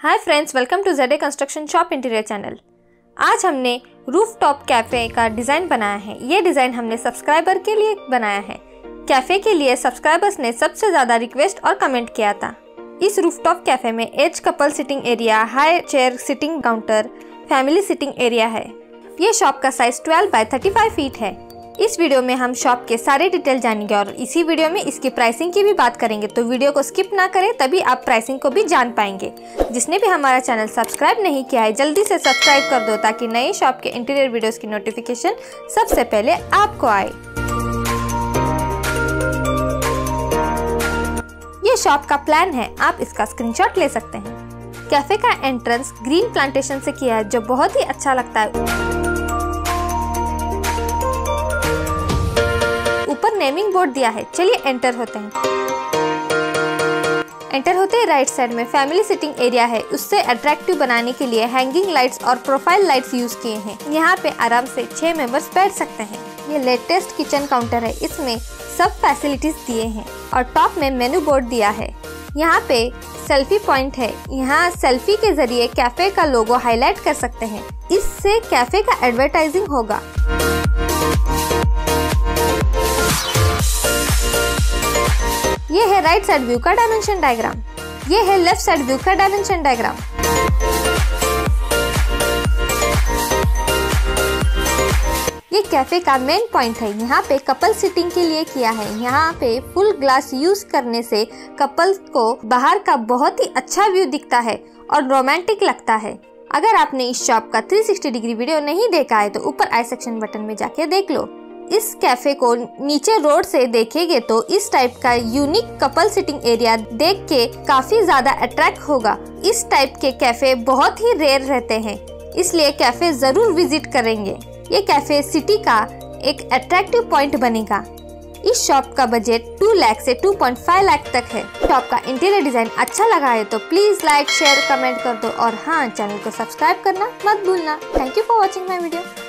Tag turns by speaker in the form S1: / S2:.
S1: Hi friends, welcome to ZA construction shop interior channel. आज हमने roof top cafe का design बनाया है। ये डिज़ाइन हमने सब्सक्राइबर के लिए बनाया है। कैफ़े के लिए सब्सक्राइबर्स ने सबसे ज़्यादा रिक्वेस्ट और कमेंट किया था। इस रूफ टॉप कैफ़े में as couple sitting area, high chair sitting counter, family sitting area है। ये शॉप का साइज 12 बाय 35 फीट है। इस वीडियो में हम शॉप के सारे डिटेल जानेंगे और इसी वीडियो में इसकी प्राइसिंग की भी बात करेंगे, तो वीडियो को स्किप ना करें, तभी आप प्राइसिंग को भी जान पाएंगे। जिसने भी हमारा चैनल सब्सक्राइब नहीं किया है, जल्दी से सब्सक्राइब कर दो ताकि नए शॉप के इंटीरियर वीडियोस की नोटिफिकेशन सबसे पहले आपको आए। ये शॉप का प्लान है, आप इसका स्क्रीनशॉट ले सकते हैं। कैफे का एंट्रेंस ग्रीन प्लांटेशन से किया है, जो बहुत ही अच्छा लगता है। ऊपर नेमिंग बोर्ड दिया है। चलिए एंटर होते हैं। एंटर होते ही राइट साइड में फैमिली सिटिंग एरिया है। उससे अट्रैक्टिव बनाने के लिए हैंगिंग लाइट्स और प्रोफाइल लाइट्स यूज किए हैं। यहाँ पे आराम से 6 मेंबर्स बैठ सकते हैं। ये लेटेस्ट किचन काउंटर है, इसमें सब फैसिलिटीज दिए हैं और टॉप में मेनू बोर्ड दिया है। यहाँ पे सेल्फी पॉइंट है। यहाँ सेल्फी के जरिए कैफे का लोगो हाईलाइट कर सकते हैं। इससे कैफे का एडवर्टाइजिंग होगा। ये है राइट साइड व्यू का डायमेंशन डायग्राम। ये है लेफ्ट साइड व्यू का डायमेंशन डायग्राम। ये कैफे का मेन पॉइंट है। यहाँ पे कपल सिटिंग के लिए किया है। यहाँ पे फुल ग्लास यूज करने से कपल्स को बाहर का बहुत ही अच्छा व्यू दिखता है और रोमांटिक लगता है। अगर आपने इस शॉप का 360 डिग्री वीडियो नहीं देखा है तो ऊपर आई सेक्शन बटन में जाके देख लो। इस कैफे को नीचे रोड से देखेंगे तो इस टाइप का यूनिक कपल सिटिंग एरिया देख के काफी ज्यादा अट्रैक्ट होगा। इस टाइप के कैफे बहुत ही रेयर रहते हैं, इसलिए कैफे जरूर विजिट करेंगे। ये कैफे सिटी का एक अट्रैक्टिव पॉइंट बनेगा। इस शॉप का बजट 2 लाख से 2.5 लाख तक है। शॉप का इंटीरियर डिजाइन अच्छा लगा है तो प्लीज लाइक, शेयर, कमेंट कर दो और हाँ, चैनल को सब्सक्राइब करना मत भूलना। Thank you for watching my video.